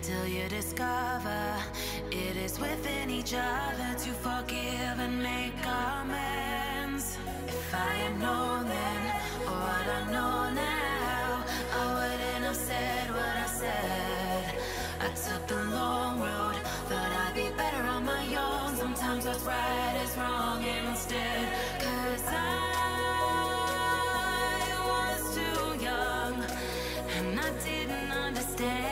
till you discover it is within each other to forgive and make amends. If I had known then, or what I know now, I wouldn't have said what I said. I took the long road, thought I'd be better on my own. Sometimes what's right is wrong and instead, 'cause I was too young and I didn't understand.